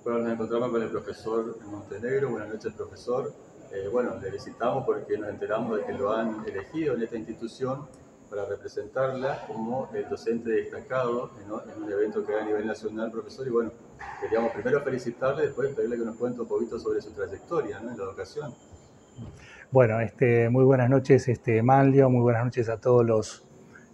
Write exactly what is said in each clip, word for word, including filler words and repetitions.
Bueno, nos encontramos con el profesor Montenegro. Buenas noches, profesor. Eh, bueno, le visitamos porque nos enteramos de que lo han elegido en esta institución para representarla como el docente destacado, ¿no?, en un evento que hay a nivel nacional, profesor. Y bueno, queríamos primero felicitarle, después pedirle que nos cuente un poquito sobre su trayectoria, ¿no?, en la educación. Bueno, este, muy buenas noches, este, Manlio, muy buenas noches a todos los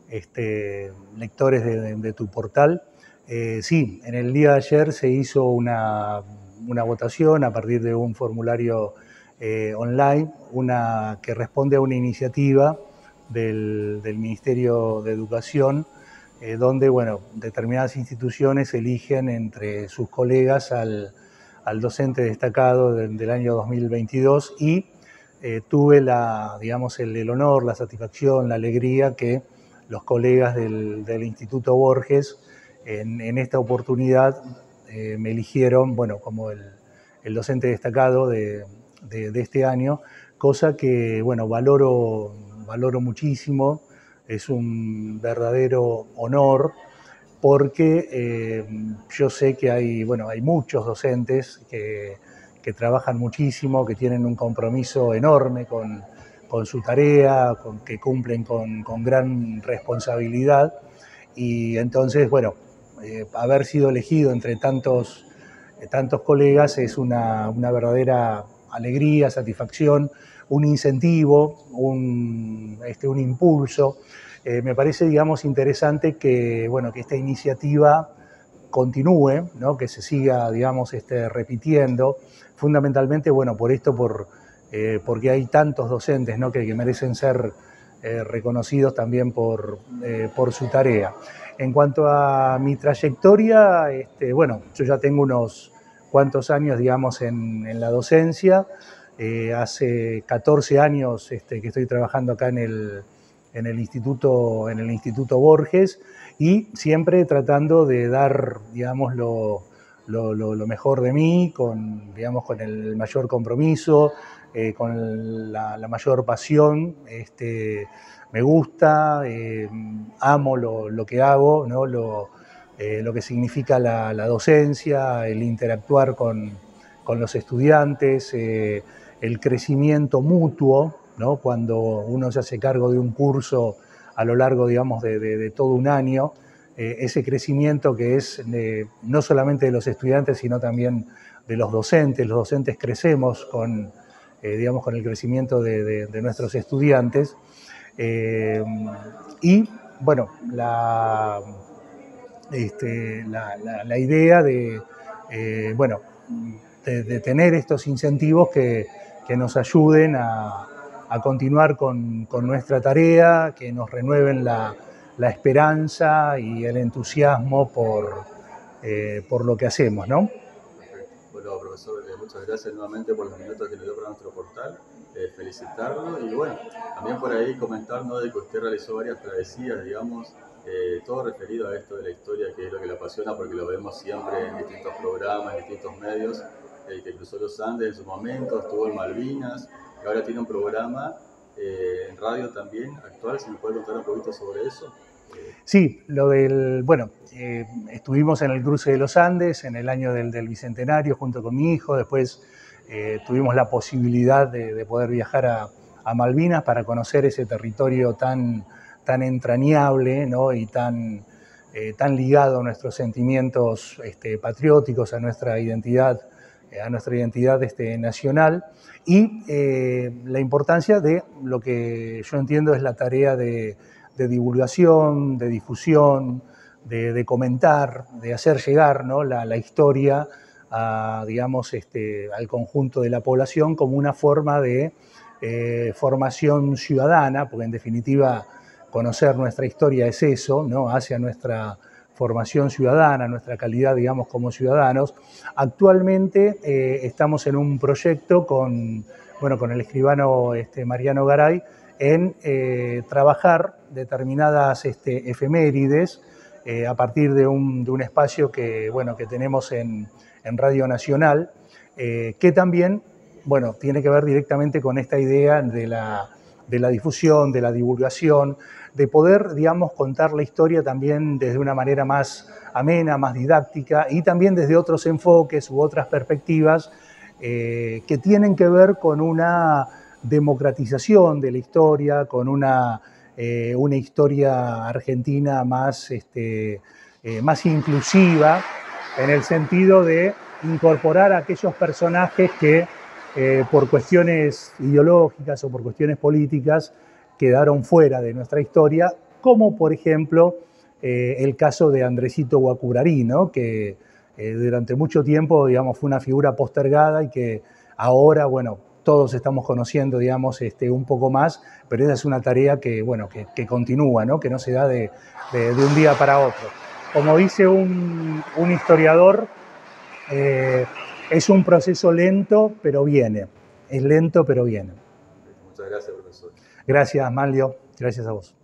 este, lectores de, de, de tu portal. Eh, sí, en el día de ayer se hizo una, una votación a partir de un formulario eh, online, una que responde a una iniciativa del, del Ministerio de Educación, eh, donde, bueno, determinadas instituciones eligen entre sus colegas al, al docente destacado del, del año dos mil veintidós y eh, tuve la, digamos, el, el honor, la satisfacción, la alegría que los colegas del, del Instituto Borges en, en esta oportunidad eh, me eligieron, bueno, como el, el docente destacado de, de, de este año, cosa que, bueno, valoro, valoro muchísimo. Es un verdadero honor porque eh, yo sé que hay, bueno, hay muchos docentes que, que trabajan muchísimo, que tienen un compromiso enorme con, con su tarea, con, que cumplen con, con gran responsabilidad. Y entonces, bueno, eh, haber sido elegido entre tantos, eh, tantos colegas es una, una verdadera alegría, satisfacción, un incentivo, un, este, un impulso. Eh, me parece, digamos, interesante que, bueno, que esta iniciativa continúe, ¿no?, que se siga, digamos, este, repitiendo, fundamentalmente, bueno, por esto, por, eh, porque hay tantos docentes, ¿no?, que, que merecen ser eh, reconocidos también por, eh, por su tarea. En cuanto a mi trayectoria, este, bueno, yo ya tengo unos cuantos años, digamos, en, en la docencia. Eh, hace catorce años este, que estoy trabajando acá en el, en el Instituto, en el Instituto Borges, y siempre tratando de dar, digamos, lo, lo, lo, lo mejor de mí, con, digamos, con el mayor compromiso, eh, con la, la mayor pasión. Este, me gusta, eh, amo lo, lo que hago, ¿no?, lo, eh, lo que significa la, la docencia, el interactuar con, con los estudiantes, eh, el crecimiento mutuo, ¿no?, cuando uno se hace cargo de un curso a lo largo, digamos, de, de, de todo un año, eh, ese crecimiento que es de, no solamente de los estudiantes, sino también de los docentes. Los docentes crecemos con, eh, digamos, con el crecimiento de, de, de nuestros estudiantes. Eh, y, bueno, la, este, la, la, la idea de, eh, bueno, de, de tener estos incentivos que, que nos ayuden a, a continuar con, con nuestra tarea, que nos renueven la, la esperanza y el entusiasmo por, eh, por lo que hacemos, ¿no? Perfecto. Bueno, profesor, eh, muchas gracias nuevamente por los minutos que nos dio para nuestro portal. Eh, felicitarlo y, bueno, también por ahí comentarnos de que usted realizó varias travesías, digamos, eh, todo referido a esto de la historia, que es lo que le apasiona, porque lo vemos siempre en distintos programas, en distintos medios, eh, que cruzó los Andes en su momento, estuvo en Malvinas, y ahora tiene un programa eh, en radio también actual. ¿Se me puede contar un poquito sobre eso? Sí, lo del, bueno, eh, estuvimos en el cruce de los Andes en el año del, del Bicentenario junto con mi hijo. Después eh, tuvimos la posibilidad de, de poder viajar a, a Malvinas para conocer ese territorio tan, tan entrañable, ¿no?, y tan, eh, tan ligado a nuestros sentimientos este, patrióticos, a nuestra identidad, eh, a nuestra identidad este, nacional. Y eh, la importancia de lo que yo entiendo es la tarea de de divulgación, de difusión, de, de comentar, de hacer llegar, ¿no?, la, la historia a, digamos, este, al conjunto de la población como una forma de eh, formación ciudadana, porque en definitiva conocer nuestra historia es eso, ¿no?, hacia nuestra formación ciudadana, nuestra calidad, digamos, como ciudadanos. Actualmente eh, estamos en un proyecto con, bueno, con el escribano este, Mariano Garay, en eh, trabajar determinadas este, efemérides eh, a partir de un, de un espacio que, bueno, que tenemos en, en Radio Nacional, eh, que también, bueno, tiene que ver directamente con esta idea de la, de la difusión, de la divulgación, de poder, digamos, contar la historia también desde una manera más amena, más didáctica y también desde otros enfoques u otras perspectivas eh, que tienen que ver con una democratización de la historia, con una, eh, una historia argentina más, este, eh, más inclusiva, en el sentido de incorporar a aquellos personajes que eh, por cuestiones ideológicas o por cuestiones políticas quedaron fuera de nuestra historia, como por ejemplo eh, el caso de Andresito Guacurarí, ¿no? que eh, durante mucho tiempo, digamos, fue una figura postergada y que ahora, bueno, todos estamos conociendo, digamos, este, un poco más, pero esa es una tarea que, bueno, que, que continúa, ¿no? Que no se da de, de, de un día para otro. Como dice un, un historiador, eh, es un proceso lento, pero viene. Es lento, pero viene. Muchas gracias, profesor. Gracias, Manlio. Gracias a vos.